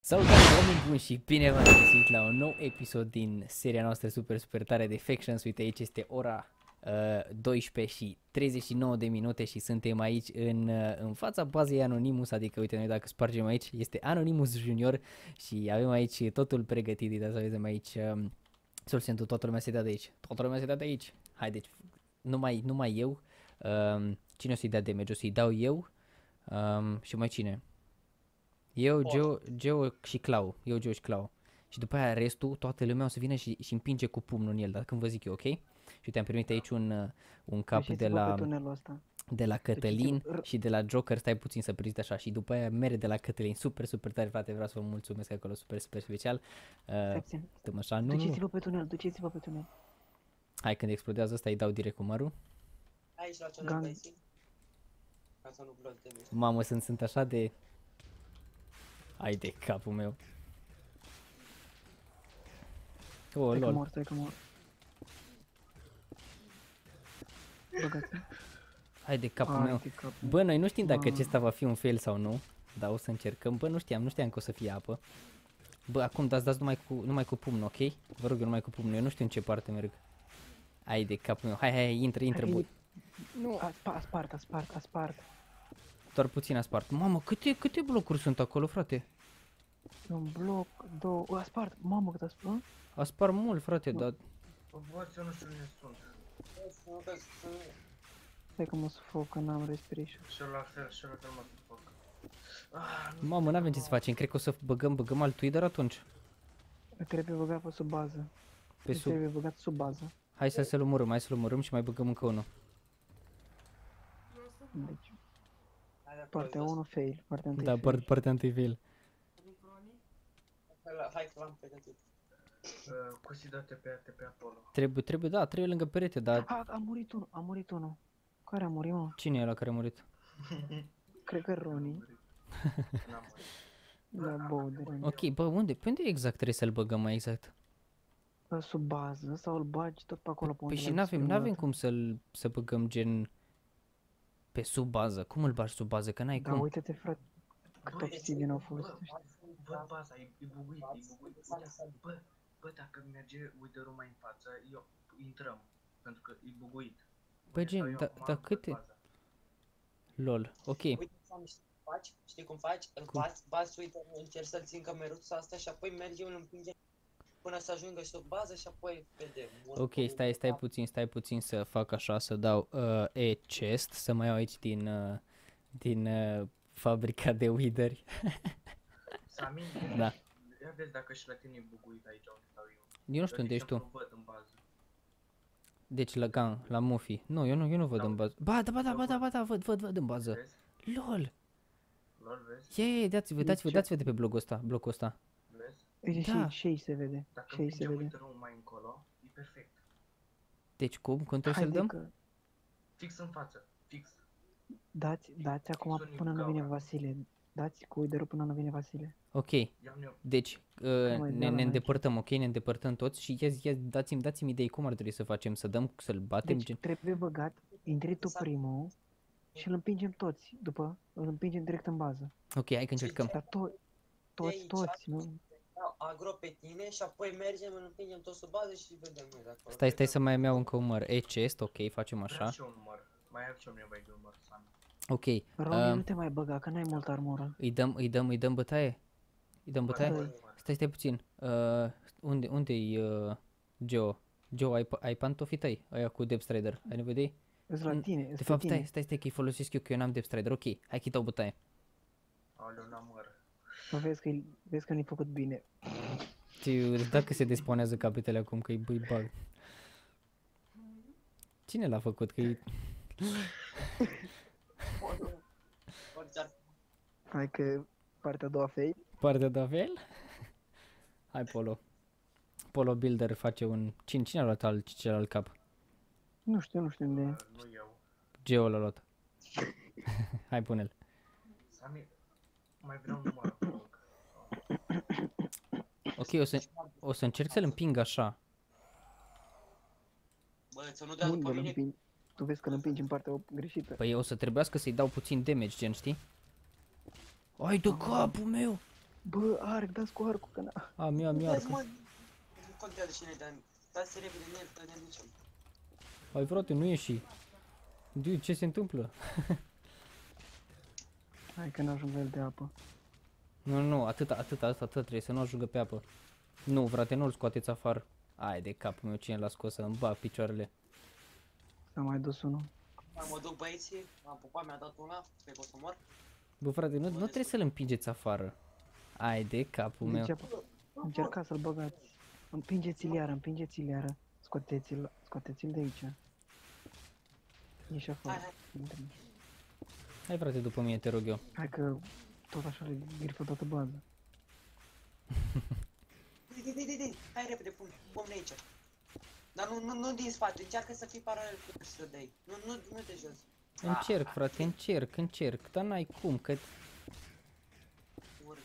Salutare, oameni buni și bine v-am găsit la un nou episod din seria noastră super tare de Factions. Uite, aici este ora 12 și 39 de minute și suntem aici în fața bazei Anonymous, adică uite, noi dacă spargem aici este Anonymous Junior și avem aici totul pregătit, uite, să vedem aici Solsentul, toată lumea se dea de aici, toată lumea se dea de aici. Haideți, numai eu, cine o să-i dea damage? O să-i dau eu și mai cine? Eu, Geo și Clau. Eu, Geo și Clau. Și după aia restul, toată lumea o să vină și împinge cu pumnul în el, dar când vă zic eu, ok? Și uite, am primit aici un cap de la Cătălin și de la Joker. Stai puțin să prezint așa. Și după aia mere de la Cătălin. Super tare, frate. Vreau să vă mulțumesc acolo. Super special. Stăm așa. Duceți-vă pe tunel, duceți-vă pe tunel. Hai, când explodează ăsta, îi dau direct cu mărul. Aici la cealaltă băieții. Ca să nu bloc de mine. Mamă, sunt așa de... Hai de capul meu. Oh, lol. Stai că mor. Hai de capul meu. Bă, noi nu știm dacă acesta va fi un fail sau nu. Dar o să încercăm. Bă, nu știam că o să fie apă. Bă, acum dați numai cu pumnul, ok? Vă rog eu numai cu pumnul. Eu nu știu în ce parte merg. Hai de capul meu. Hai, intră, bă. Nu, a spart. Doar puțin a spart. Mamă, câte blocuri sunt acolo, frate? Un bloc, două, a spart. Mamă, cât a spart? A spart mult, frate, dar... Bă, eu nu știu unde sunt. Stai că mă sufoc, că n-am respiration. Și la fel mă sufoc. Mamă, n-avem ce să facem. Cred că o să băgăm alt Twitter atunci. Trebuie băgat pe sub bază. Trebuie băgat sub bază. Hai să-l omorâm, hai să-l omorâm și mai băgăm încă unul. Deci... Partea 1 fail, partea 1 da, fail. partea 1 fail. Hai că l-am pregătit. Cusi dă TP acolo. Trebuie, da, trebuie lângă perete, dar... A murit unul. Care a murit, mă? Cine e ăla care a murit? Cred că Roni. Da, Bowder. Ok, bă, unde exact trebuie să-l băgăm mai exact? Sub bază sau îl bagi tot pe acolo pe unde. Păi și n-avem cum să băgăm gen pe sub bază. Cum îl bagi sub bază? Că n-ai cum. Da, uite-te, frate, cât obsidian au fost. Bă, baza, e buguit. Bă, dacă merge Wither-ul mai în față, intrăm, pentru că e buguit. Bă, gen, dar câte... LOL, ok. Uite știi cum faci? Îl bați, uite, încerci să-l țin cămeruța asta și apoi mergem, îl împingem până să ajungă sub bază și apoi vedem. Ok, stai puțin să fac așa, să dau e-chest, să mai iau aici din fabrica de witheri. Sami, da. Ia vezi dacă și la tine e buguit aici unde stau eu. Eu nu știu unde ești tu. Văd în bază. Deci la Mufi. Nu, eu nu văd în bază. Ba, da, văd în bază. LOL, vezi? Ie, dați-vă de pe blocul ăsta. Vezi? Da. Și aici se vede. Dacă împinge Wither-ul mai încolo, e perfect. Deci cum trebuie să-l dăm? Fix în față, fix. Dați acum până nu vine Vasile. Dați cu Wither-ul până nu vine Vasile. Ok, deci ne îndepărtăm, ok? Ne îndepărtăm toți și dați-mi idei cum ar trebui să facem, să-l batem. Deci trebuie băgat, intri tu primul și îl împingem toți, după îl împingem direct în bază. Ok, hai că încercăm. Dar toți, nu? Agro pe tine și apoi mergem, îl împingem tot sub bază și vedem noi de acolo. Stai să mai iau încă un număr. E-chest, ok, facem așa. Mai am și eu nevoie de un număr, Sami. Ok. Roni, nu te mai băga, că n-ai multă armură. Îi dăm bătaie? Stai puțin. Unde-i Geo? Geo, ai pantofii tăi, aia cu Depth Strider, ai nevoie? Îți la tine, de fapt, stai că îi folosesc eu, că eu n-am Depth Strider, ok, hai că-i dau bătaie. Aoleu, n-am măr. Vezi că ne-ai făcut bine. Dacă se despawnează capetele acum, că-i bug. Cine l-a făcut? Că-i... Hai că partea a doua fail. Partea a doua fail? Hai, Polo Builder face un... Cine a luat celălalt cap? Nu știu unde e. Nu eu. Geo l-a luat. Hai, pune-l. Sami, mai vreau număr. Ok, o să încerc să-l împing așa. Bă, să nu dea după mine. Tu vezi că îl împingi în partea greșită. Păi o să trebuiască să-i dau puțin damage, gen, știi? Ai de capul meu! Bă, arc, dați cu arcul, că na. Am eu Uite, arcă. mă, nu contează cine dar dați repede în el, că ne ducem. Hai frate, nu ieși. Dude, ce se întâmplă? Hai că n-ajung la el de apă. Nu, atât trebuie să nu ajungă pe apă. Nu, frate, nu-l scoateți afară. Ai de capul meu, cine l-a scos să îmi bag picioarele. S-a mai dus unul. Mă duc băieții, m-am pupat, mi-a dat una, cred că o să mor. Bă, frate, nu trebuie să-l împingeți afară. Ai de capul meu. Degeaba. Încercați să-l băgați. Împingeți-l iară, împingeți-l iară. Scoateți-l de aici. Ieși afară. Hai. Intră. Hai frate, după mine, te rog eu. Hai că tot așa le grifă toată baza. Dei, hai repede, pun aici. Dar nu din spate, încearcă să fii paralel cu el și să dai. Nu de jos. Încerc, frate, încerc, dar n-ai cum, că Urcă.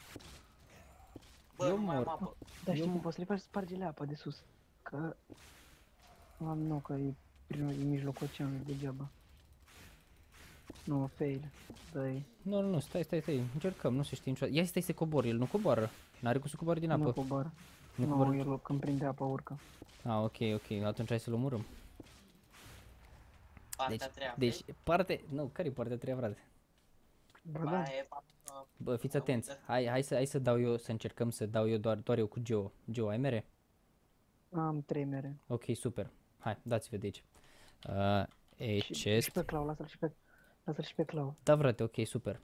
Bă, Eu nu mai am mor. apă. Dar știi Eu- cum poți să-i faci? Sparge-le apa de sus. Că... Nu, că e prin mijlocul oceanului degeaba. Nu, fail. Dă-i. Nu, stai, încercăm, nu se știe niciodată. Ia stai să cobor, el nu coboară. N-are cum să coboare din Nu apă. coboară. Nu Nu, coboară. el când prinde apa urcă. Ok, atunci hai să-l omorâm. Partea a treia. Deci, care e partea a treia, frate? Bă, da. E partea... Bă, fiți atenți. Hai să dau eu, să încercăm să dau eu doar eu cu Geo. Geo, ai mere? Am 3 mere. Ok, super. Hai, dați-vă de aici. Și Chest. pe clau, lasă-l și pe clau. Da, frate, ok, super.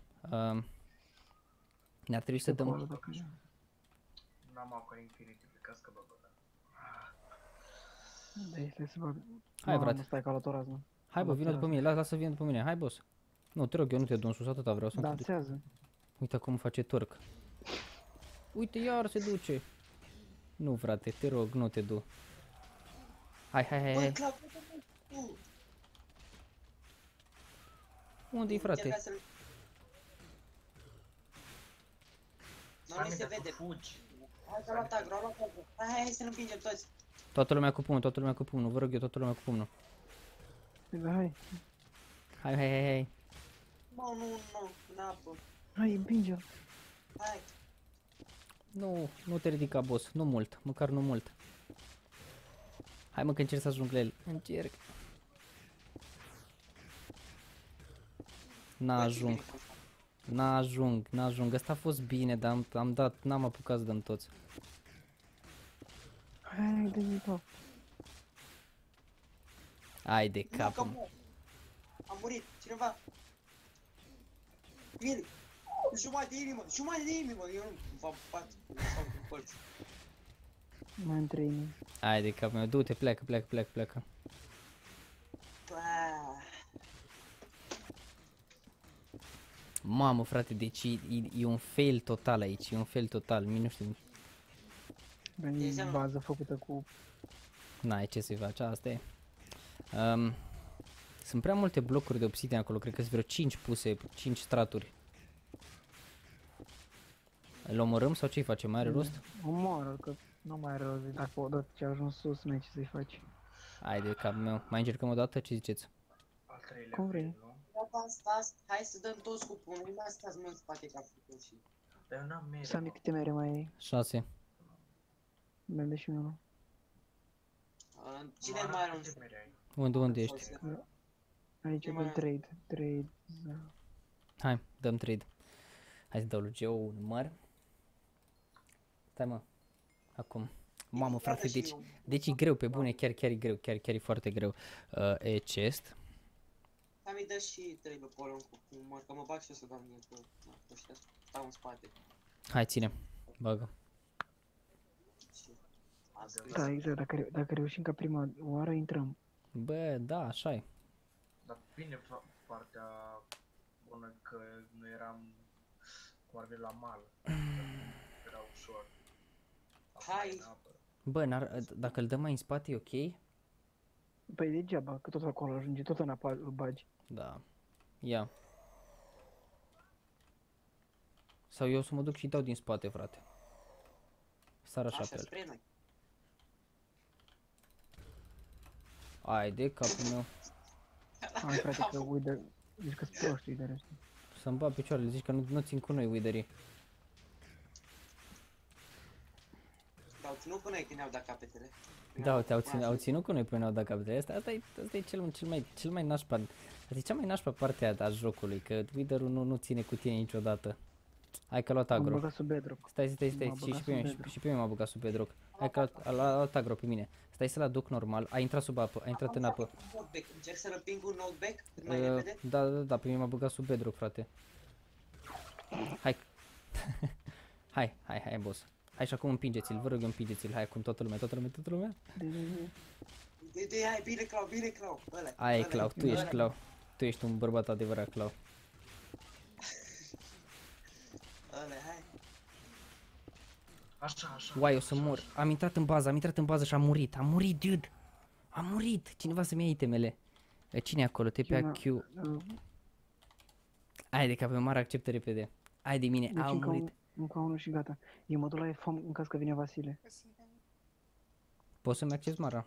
Ne-ar trebui să Pe dăm... acolo, dacă nu. N-am acua infinite pe cască, bă, bă. Dă-i, stai să bag. Hai, Mamă, frate. Stai ca la torază. Hai, bă, vină după mine, lasă să vină după mine. Hai, boss. Nu, te rog, eu nu te duc în sus, atâta vreau să-mi duc. Dansează. Uite cum face turc. Uite, iar se duce. Nu, frate, te rog, nu te du. Hai. Băi, Clau, nu. Unde-i, frate? Încerca să-l... Nu ni se vede. Fugi. Hai că a luat agro. Hai să-l împingem toți. Toată lumea cu pumnul, vă rog eu, toată lumea cu pumnul. Hai, Hai. Mă, nu, în apă. hai, împinge-l. Hai. Nu te ridica, boss, nu mult, măcar nu mult. Hai mă că încerc să ajung la el. Încerc. N-ajung. Asta a fost bine, dar n-am apucat să dăm toți. Hai, dă-i top. Ai de Nu, că capul. mor. Am murit. Cineva. Vin. Jumătate de inimă. Eu nu v-am pat. Nu fac un părți. Mai am 3 inimi. Ai de capul meu, du-te, pleacă. Mamă, frate, deci e un fail total aici, nu știu. E bază făcută cu... N-ai ce să-i faci, asta e. Sunt prea multe blocuri de obsidian acolo, cred că sunt vreo 5 puse, 5 straturi. Îl omorâm sau ce-i facem, mai are rost? Omoară, că nu mai are rost. Dacă odată ce a ajuns sus, nu ai ce să-i faci. Hai de capul meu, mai încercăm o dată, ce ziceți? Al treilea Cum vrei. fail, nu? Stați, hai să dăm toți cu punul. Nu mai stați mult în spate ca făcut și... Dar eu n-am mere, Sami, mă. câte mere mai ai? 6. Mi-am și unul. Cine Mă mai are arată un... câte mere ai. Unde ești? Aici Ce pe mai- trade. Hai, dăm trade. Hai să dau lui Geo un număr. Stai mă. Acum. Mamă, frate, deci e greu, pe bune, chiar e greu, chiar e foarte greu. E chest. Hai mi dă și 3 pe polon cu umăr, că mă bag și eu să dau mie, că ăștia stau în spate. Hai, ține. Bagă. Și am scris. Da, exact, dacă reușim ca prima oară, intrăm. Bă, da, așa e. Dar bine partea bună că nu eram cum ar veni la mal. Era ușor. Acum Hai. e în apă. Bă, dacă îl dăm mai în spate, e ok? Păi degeaba, că tot acolo ajunge, tot în apă îl bagi. Da. Ia. Sau eu să mă duc și dau din spate, frate. Sar așa pe el. spre noi. Ai de capul meu. Hai frate, că uite, zici că-s proști de restul. Să-mi bat picioarele, zici că nu țin cu noi, uiderii. Te-au ținut cu noi când ne-au dat capetele. Da, au ținut cu noi până au dat capetele. Asta e cel mai nașpa. Asta e cea mai nașpa parte a jocului, că Wither-ul nu ține cu tine niciodată. Hai că a luat M-am agro. băgat sub bedrock. Stai, M-a băgat sub bedrock. și pe mine m-a băgat sub bedrock. Hai că a luat agro pe mine. Stai să-l aduc normal, a intrat sub apă, a intrat în apă. Încerc să răping un knockback cât mai repede. Da, pe mine m-a băgat sub bedrock, frate. Hai. hai, boss. Hai și acum împingeți-l, vă rog, împingeți-l. Hai, acum toată lumea. Hai, bine, Clau. Ai, Clau, tu ești Clau. Tu ești un bărbat adevărat, Clau. Hai. Așa. Uai, o să mor. Am intrat în bază și am murit, dude. Am murit. Cineva să-mi ia itemele. Cine e acolo? TPAQ. Hai de cap, mare acceptă repede. Hai de mine, Deci am murit. încă unul și gata. Eu mă duc la FOM în caz că vine Vasile. Poți să-mi acces Mara?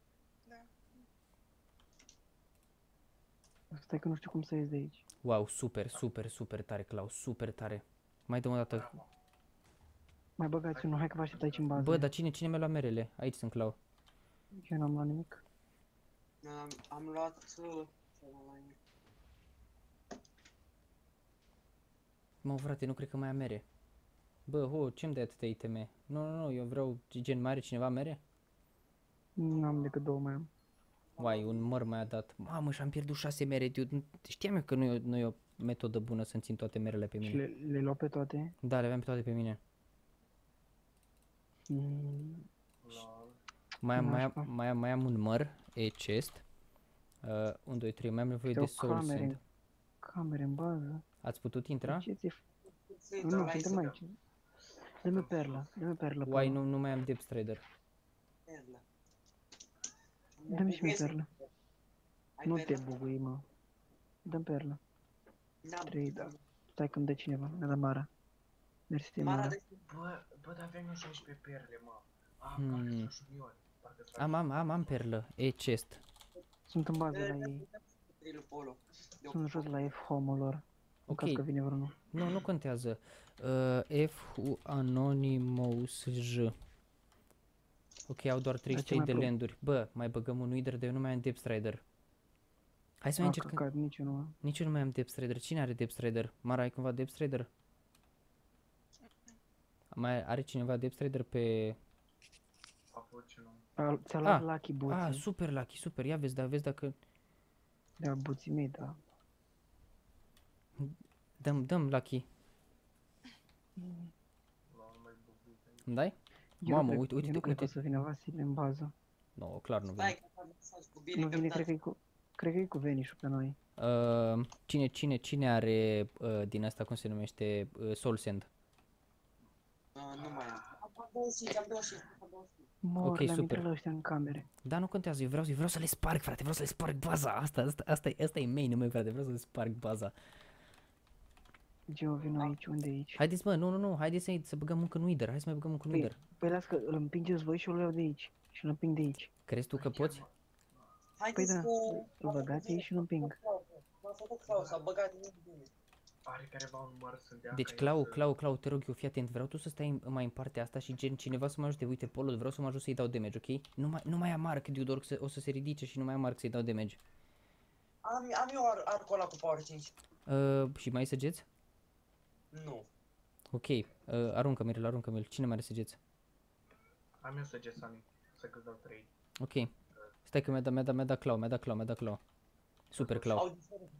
Stai că nu știu cum să ies de aici. Wow, super tare, Clau, super tare. Mai dăm o dată. Mai băgați unul, hai că vă aștept aici în bază. Bă, dar cine mi-a luat merele? Aici sunt, Clau. Eu n-am luat nimic. Am luat... Mă, frate, nu cred că mai am mere. Bă, ce-mi dai atâtea iteme? Nu, eu vreau gen mai are cineva mere? N-am decât 2 mai am. Uai, un măr mi-a dat. Mamă, și-am pierdut 6 mere, dude. Știam eu că nu e o metodă bună să-mi țin toate merele pe Și mine. le luau pe toate. Da, le aveam pe toate pe mine. Mai am un măr, chest. 1, 2, 3, mai am nevoie de soul sand. Camere în bază. Ați putut intra? Ce ți-e? Nu, suntem aici. Dă-mi perlă. Uai, nu mai am Depth Strider. Dă-mi și mie perlă. Nu te bugui, mă. Dă-mi perlă. 3, da. Stai că-mi dă cineva, mi-a dat Mara. Mersi de Mara. Bă, dar avem eu 16 perle, mă. Parcă sunt juniori. Am perlă, chest. Sunt în bază la ei. Sunt jos la F-home-ul lor. În caz că vine vreunul. Nu contează. F Anonymous J. Ok, au doar 33 de landuri. Bă, mai băgăm un Wither, dar eu nu mai am Depth Strider. Hai să mai încercăm. Nici eu nu mai am Depth Strider. Cine are Depth Strider? Mara, ai cumva Depth Strider? Mai are cineva Depth Strider pe... Ți-a luat Lucky buții. Super Lucky, super. Ia vezi dacă... Da, buții mei, da. Dăm Lucky. Îmi dai? Mamă, uite. Eu nu cred că o să vină Vasile în bază. Nu, clar nu vine. Nu vine, cred că e cu Venișul pe noi. Cine are din asta, cum se numește, Soul Sand? Nu mai am. Am 25. Mor, le-am intrat la ăștia în camere. Da, nu contează, eu vreau să le sparg, frate, vreau să le sparg baza. Asta e main-ul meu, frate, vreau să le sparg baza. Geo, vin aici, unde e aici? Haideți, mă, nu, haideți să băgăm încă un Wither, hai să mai băgăm încă un Wither. Păi las că îl împingeți voi și îl iau de aici. Și îl împing de aici. Crezi tu că poți? Păi da, îl băgați aici și îl împing. M-a făcut Clau, s-a băgat în bine. Are careva un măr să dea. Deci, Clau, te rog eu, fii atent, vreau tu să stai mai în partea asta și gen cineva să mă ajute, uite, Polo, vreau să mă ajut să-i dau damage, ok? Nu mai am arc, Diudor, o să se ridice și nu mai am arc să-i dau damage. Am eu arcul ăla cu power 5. Și mai ai săgeți? Nu. Ok, aruncă-mi-l, cine mai are săgeți? Am eu săgeți, Sami, să că dau 3. Ok, stai că mi-a dat Clau. Super, Clau.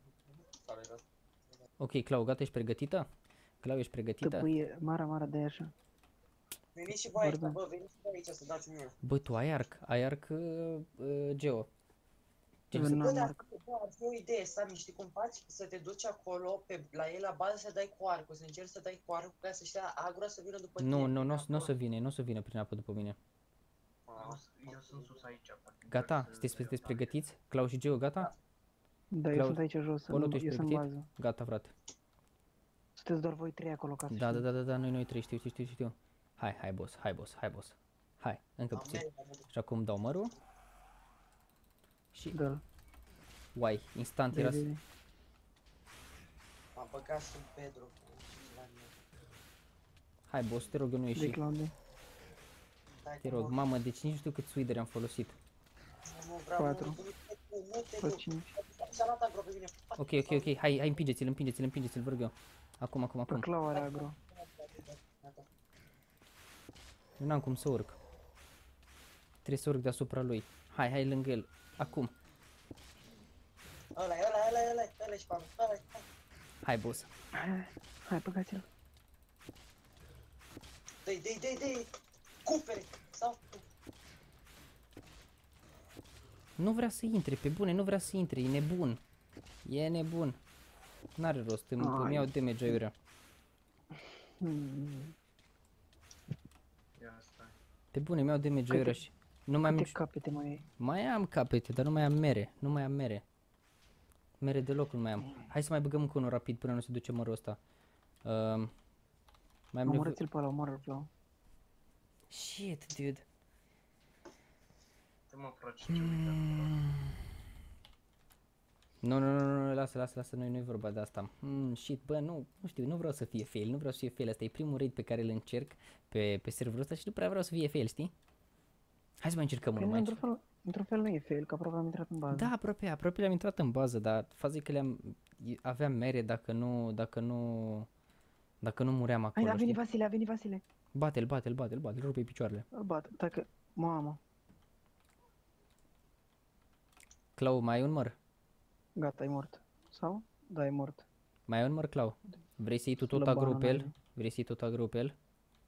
Ok, Clau, gata, ești pregătită? Clau, ești pregătită? Tăpâie, Mara, dai așa. Veniți și voi aici, bă, veniți și voi aici să dați mie. Bă, tu ai arc, Geo. Bă, dar ar fi o idee, Sami, știi cum faci? Să te duci acolo, la ei la bază, să dai cu arcul, să încerci să dai cu arcul ca să știa agro să vină după tine. Nu o să vină prin apă după mine. Eu sunt sus aici. Gata? Sunteți pregătiți? Clau și Geo, gata? Da, eu sunt aici jos, eu sunt în bază. Gata, frate. Sunteți doar voi 3 acolo ca să Da, noi 3, știu. Hai, boss. Hai, încă puțin. Și acum dau mărul. Și... Da. Uai, instant era... M-a băgat sub Pedro. Hai, boss, te rog, eu nu ieși. Stai Te că rog, mor. mamă, deci nici nu știu câți Wither am folosit. Nu vreau, 4. nu te Sau duc. 5. S-a luat agro pe mine. Ok, hai, împingeți-l, vă rog eu. Acum. Pe Clau are agro. Eu n-am cum să urc. Trebuie să urc deasupra lui. Hai lângă el. Acum. Ăla e spam. Hai, boss. Hai, băgați-l. Dă-i. Cupere. Sau... Nu vrea să intre, pe bune, nu vrea să intre, e nebun. E nebun. N-are rost, îmi iau damage aiurea. Ia stai. Pe bune, mi-au damage aiurea și... Nu mai am Câte nici... capete mai ai? Mai am capete, dar nu mai am mere. Nu mai am mere. Mere deloc nu mai am. Hai să mai băgăm încă unul rapid până nu se duce mărul ăsta. Mai am nevoie... Omorâți-l pe ăla, omoră-l Clau. Shit, dude. Te mă frate, ce uită. Nu, lasă, nu-i vorba de asta. Shit, bă, nu știu, nu vreau să fie fail, asta e primul raid pe care îl încerc pe serverul ăsta și nu prea vreau să fie fail, știi? Hai să mai încercăm unul mai. Într-un fel nu e fail, că aproape am intrat în bază. Da, aproape le-am intrat în bază, dar faza e că aveam mere dacă nu muream acolo, Hai, știi? a venit Vasile. Bate-l, rupe picioarele. Îl bat, dacă... Mamă. Clau, mai ai un măr? Gata, e mort. Sau? Da, e mort. Mai ai un măr, Clau? Vrei să iei tu tot Slăbană agro pe el? n-are. Vrei să iei tot agro pe el?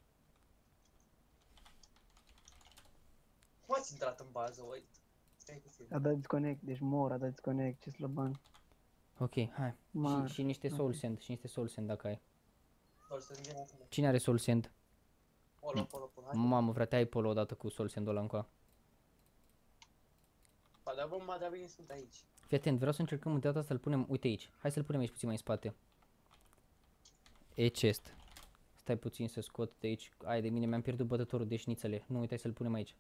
Cum ați intrat în bază, uite? Stai puțin. A dat disconnect, deci mor, a dat disconnect, ce slăban. Ok, hai. Mar. Și niște soul sand dacă ai. Doar să vină acum. Cine are soul sand? Polo. Hai. Mamă, frate, ai polo odată cu soul sand-ul ăla încoa. Ba da, bomba, dar bine sunt aici. Fii atent, vreau să încercăm de data asta să-l punem, uite aici. Hai să-l punem aici puțin mai în spate. E chest. Stai puțin să scot de aici. Ai de mine, mi-am pierdut bătătorul de șnițele. Nu, uite, să-l punem aici.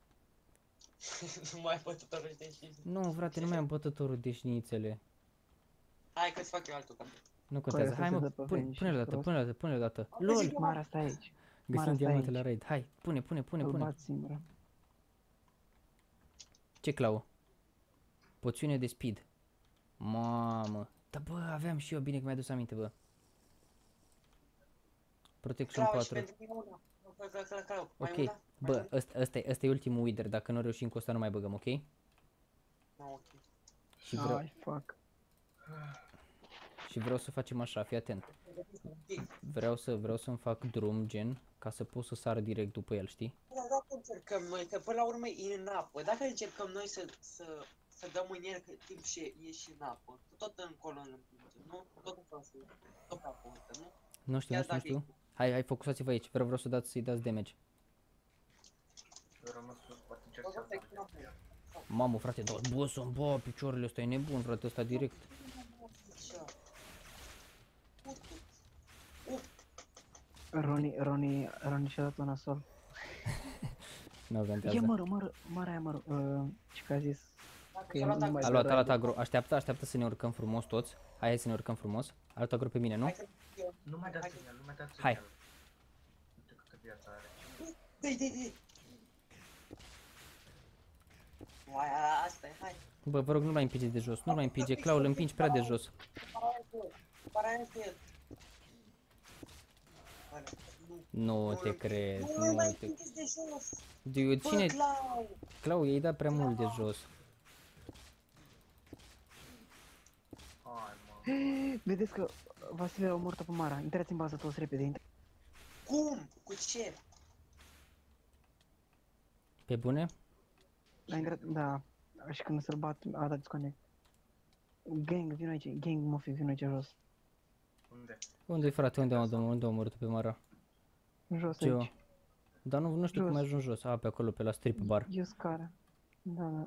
Nu mai pot să torăște și... Nu, frate, nu mai am bătătorul de șnițele. Hai că-ți fac eu altul. Nu contează. Păi, Hai, să se mă, dă pe veni și pune-l odată. LOL! Mara, stai aici. Găsim stai diamante aici. la raid. Hai, pune. Îl bat singură. Ce, Clau? Poțiune de speed. Mamă. Da, bă, aveam și eu, bine că mi-ai adus aminte, bă. Protection Clau, și 4. pentru mine una. Clau, mai Ok, una? bă, ăsta e ultimul wither. Dacă nu reușim cu ăsta, nu mai băgăm, ok? Nu, ok. Și vreau, Ai, fuck. și vreau să facem așa, fii atent. Vreau să-mi fac drum, gen, ca să pot să sar direct după el, știi? Dar dacă încercăm noi, că până la urmă e în apă, dacă încercăm noi să dăm în el cât timp și e și în apă, tot încolo îl împingem, nu? Tot în față, tot pe apă, uite, nu? Nu știu, Chiar nu știu. dacă Hai, focusați-vă aici. Vreau să-i dați damage. Eu rămas sus, poate încerc Bă, să stai, fac nu. Mamă, frate, da, bă, să-mi bă, picioarele ăsta e nebun, frate, ăsta direct. Așa. Roni și-a dat un asol. Nu aventează. Ia mără aia mără. Ce că a zis? Că A luat nu mai A dă luat raid. agro. Așteaptă să ne urcăm frumos toți. Hai să ne urcăm frumos. A luat agro pe mine, nu? Hai că eu. Nu mai dați senyal, nu mai dați Hai. senyal. Uite câtă viață are. Dă-i. Uai, asta e, hai. Bă, vă rog, nu mai împingeți de jos. Nu mai împinge. Clau, îl împingi prea de jos. Paraia cu el. Nu te cred. Nu Nu mai te... împingeți de jos. Dude, Bă, cine... Clau. Clau, i-ai dat prea mult de jos. Hai, mă. Vedeți că Vasile a omorât pe Mara. Intrați în bază toți repede. Cum? Cu ce? Pe bune? Da. Și când să-l bat, a dat disconnect. Gang, vino aici. Gang, mă fi, vino aici jos. Unde? Unde-i, frate? Unde am omorât pe Mara? Jos Ce? aici. Dar nu știu Jos. cum ai ajuns jos. A, pe acolo, pe la strip bar. E o scară. Da.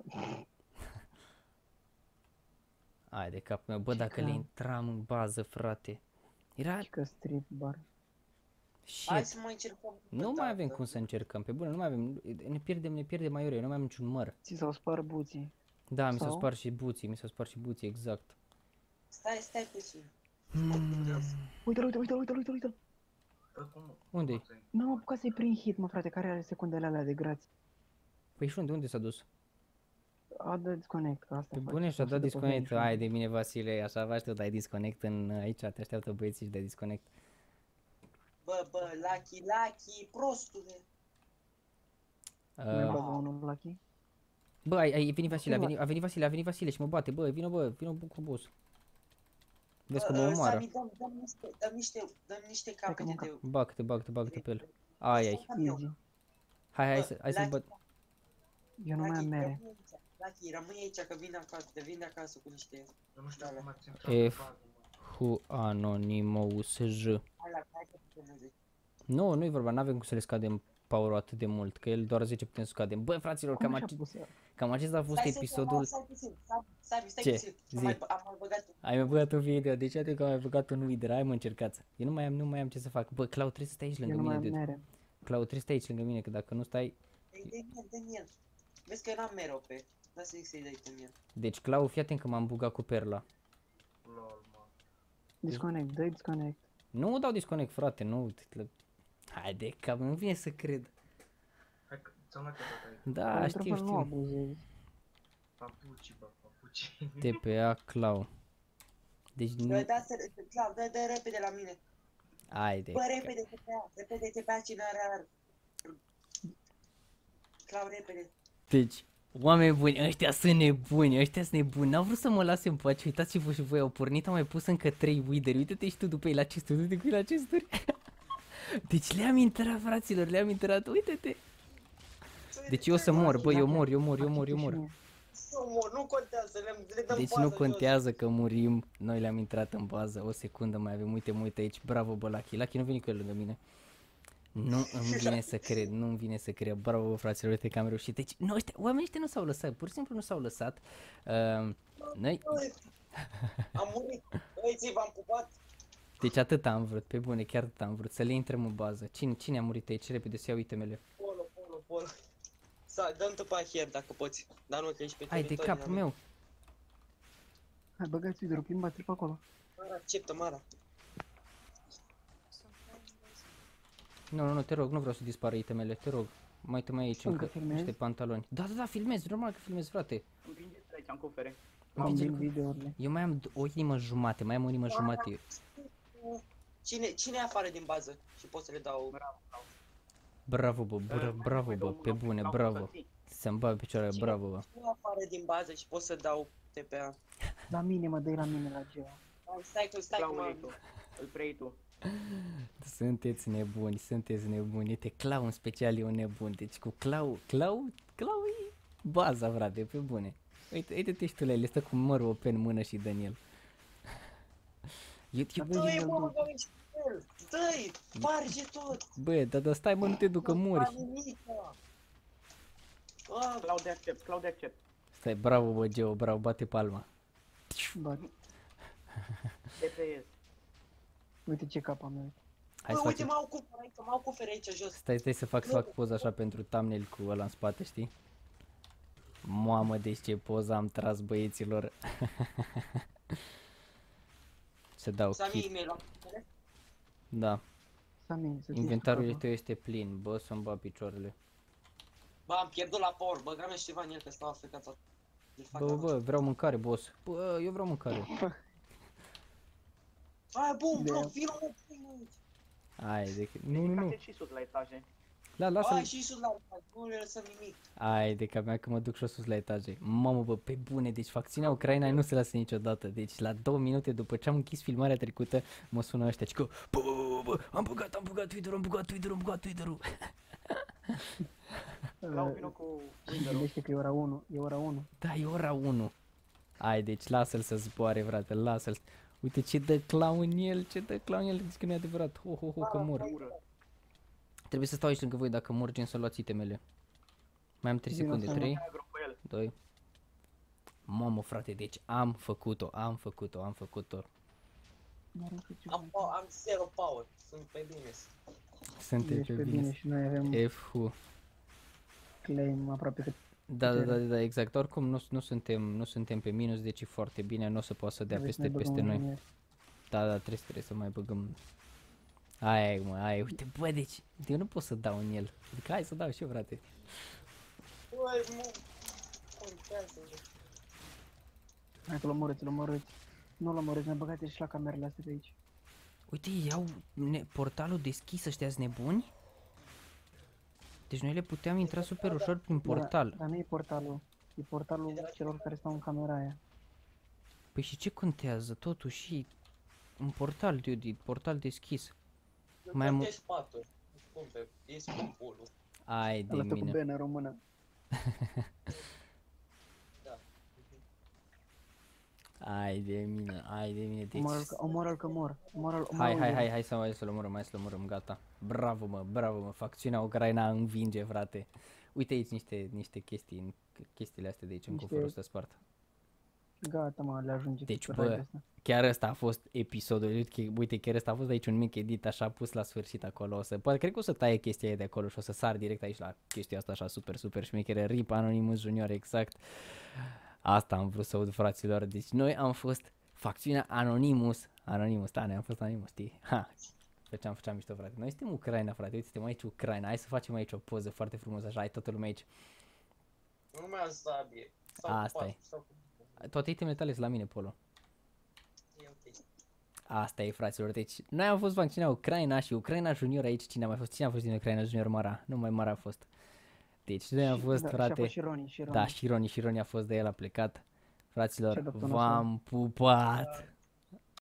Ai de capul meu. Bă, Ce dacă le cam. intram în bază, frate. Era... Și că strip bar. Hai Shit. să mai încercăm. Nu mai avem cum să încercăm. Pe bune, nu mai avem. Ne pierdem aiurea. Nu mai am niciun măr. Ți s-au spart buții. Da, mi s-au Sau? spart și buții, exact. Stai puțin. Uite-l. Bă, cum? Unde-i? Nu am apucat să-i prind hit, mă, frate, care are secundele alea de grație. Păi și unde s-a dus? A dat disconnect, că asta Pe face. bune și-a o să dat dă pe disconnect. finish-ul. Hai de mine, Vasile, așa faci tu, dai disconnect în aici, te așteaptă băieții și dai disconnect. Bă, Lucky, prostule. Mai Uh, bagă unul Lucky. bă, ai venit Vasile, Uite, a venit Vasile și mă bate, bă, vină cu boss. Vezi că mă Bă, omoară. Sami, dăm niște capete că de... Bagă-te pe el. Ai. Easy. Hai Bă, să-l băt. Eu nu mai am mere. Lucky, rămâi aici că vin de acasă cu niște... Eu nu știu cum ați intrat F. în bază, mă. Hu Anonymous J. Hai că putem zic. Nu, nu-i vorba, n-avem cum să le scadem power atât de mult, că el doar 10 putem să scadem. Bă, fraților, Cum așa pus ăla? cam acesta a fost episodul. Stai Ce? puțin. Zi. Am mai băgat... Ai mai băgat un video, deci atât că am mai băgat un video, hai mă încercați. Eu nu mai am ce să fac. Bă, Clau, trebuie să stai aici Eu lângă nu mai mine, am dude. mere. Clau, trebuie să stai aici lângă mine, că dacă nu stai... Dă-mi el. Vezi că eu n-am mereu pe... Lasă-i să-i dai tu mie. Deci, Clau, fii atent că m-am bugat cu perla. Lol, mă. Disconnect, dă disconnect. Nu dau disconnect, frate, nu. Hai de cap, nu vine să cred. Hai că ți-am luat eu tot aici. Da, Într-o știu, fel nu știu. abuzezi. Papuci, bă, papuci. TPA Clau. Deci nu... Clau, dă repede la mine. Hai de Bă, cap. repede TPA cine are... Clau, repede. Deci, oameni buni, ăștia sunt nebuni, n-au vrut să mă lase în pace, uitați-vă și voi, au pornit, au mai pus încă 3 wideri, uite-te și tu după ei la chesturi, uite-te cu ei la chesturi. Deci le-am intrat, fraților, le-am intrat, uite-te. Deci eu o să mor, bă, eu mor. Nu contează, le dăm Deci nu contează că murim, noi le-am intrat în bază, o secundă mai avem, uite aici, bravo bă, Lucky, nu vine cu el lângă mine. Nu îmi vine să cred, bravo bă, fraților, uite că am reușit. Deci, nu, oamenii ăștia nu s-au lăsat, pur și simplu nu s-au lăsat. Noi, Am murit. Băieții, v-am pupat. deci atât am vrut, pe bune, chiar atât am vrut, să le intrăm în bază. Cine a murit aici? Repede, să iau itemele. Polo. Dăm tu pe hier dacă poți. Dar nu că ești pe Hai de teritoriul capul meu. Hai, băgați video, plimbați-l pe acolo. Mara, acceptă, Mara. Nu, te rog, nu vreau să dispară itemele, te rog. Mai te mai aici Încă încă filmezi? niște pantaloni. Da, filmez, normal că filmez, frate. Împingeți aici, în cofere. Am Împinge-l din videourile. Eu mai am o inimă jumate, mai am o inimă jumate. Cine e afară din bază? Și pot să le dau... Bravo bă, pe bune, bravo. Să-mi bag picioarele, bravo bă. Cine e afară din bază și pot să dau TPA? La mine, mă, dă la mine la Geo. Stai că Claul ei mă... tu. Îl preiei tu. Sunteți nebuni, uite, Clau în special e un nebun, deci cu Clau e baza, frate, pe bune. Uite-te și tu la el, stă cu mărul pe în mână și Daniel. Dă-i, mă, dă-i, sparge tot. Bă, dar stai mă, nu te duc că mori. Clau de accept. Stai, bravo bă, Geo, bravo, bate palma. Bă, DPS. uite ce cap am eu. Hai Bă, să uite, facem. m-au cufere aici jos. Stai să fac poza așa pentru thumbnail cu ăla în spate, știi? Mamă, deci ce poză am tras, băieților. Să dau Sami, kit. mi-ai luat cufere? Da, Sami, să inventarul tău este plin, bă, să-mi bag picioarele. Bă, am pierdut la power, băga-mi ceva în el că stau afecat. Bă, vreau mâncare, boss. Bă, eu vreau mâncare. Hai, bun, De- bro, vină mă, aici. Hai, de că... Nu. Ridicați și sus la etaje. Da, lasă-l. Hai și sus la urmă, nu le lăsăm nimic. Hai de capul meu că mă duc și sus la etaje. Mamă, bă, pe bune, deci facțiunea Ucraina nu se lasă niciodată. Deci la 2 minute după ce am închis filmarea trecută, mă sună ăștia și că bă, am băgat Twitter-ul. Clau vină cu Gândește că e ora 1, e ora 1. Da, e ora 1. Hai, deci lasă-l să zboare, frate, lasă-l. Uite ce dă Clau în el, zici că nu e adevărat. Ho, că mor. ură. Trebuie să stau aici lângă voi, dacă mor, gen să luați itemele. Mai am 3 Bine, secunde, asta 3, Agro pe el. 2. Mamă, frate, deci am făcut-o. Am zero power, sunt pe bine. Sunteți Ești pe pe bine. bine și noi avem FU. claim aproape cât Da, exact. Oricum nu suntem pe minus, deci e foarte bine, nu o să poată să dea aveți, mai peste băgăm noi. în el. Da, trebuie să mai băgăm. Aia e, mă, aia e. Uite, bă, deci, eu nu pot să dau în el. Adică hai să dau și eu, frate. Băi, nu contează. Hai că l omorâți. Nu-l omorâți, ne băgați și la camerele astea de aici. Uite, iau portalul deschis, ăștia-s nebuni? Deci noi le puteam intra super ușor prin portal. Dar nu e portalul. E portalul celor care stau în camera aia. Păi și ce contează? Totuși, un portal, dude, portal deschis. Mai Mai mult. e sfatul. Scumpe, e scumpul. Ai de Ăla stă cu mine. bene în română. Da. Ai de mine, ai de mine. Deci... Omoră-l că mor. Omoră-l. Hai să-l omorâm, hai să-l omorâm, gata. Bravo, mă, facțiunea Ucraina învinge, frate. Uite aici niște chestii, chestiile astea de aici, în Niște- cofărul ăsta spart. Gata, mă, le ajunge. Deci, pe bă, raidul ăsta. chiar ăsta a fost episodul, uite, chiar ăsta a fost aici un mic edit așa pus la sfârșit acolo, poate cred că o să taie chestia aia de acolo și o să sar direct aici la chestia asta așa super șmecheră, RIP Anonymous Junior, exact. Asta am vrut să aud, fraților, deci noi am fost facțiunea Anonymous, da, noi am fost Anonymous, știi? Ha. Făceam mișto, frate. Noi suntem Ucraina, frate, uite, suntem aici Ucraina, hai să facem aici o poză foarte frumos așa, ai toată lumea aici. Nu mai am sabie. Asta e. Toate itemele tale sunt la mine, Polo. E ok. Asta e, fraților, deci noi am fost facțiunea Ucraina și Ucraina Junior aici, cine a mai fost? Cine a fost din Ucraina Junior? Mara, numai Mara a fost. Deci noi am fost, Da, și a frate, fost și Roni, și Roni. da, și Roni a fost de el, a plecat. Fraților, Ce doctor v-am pupat!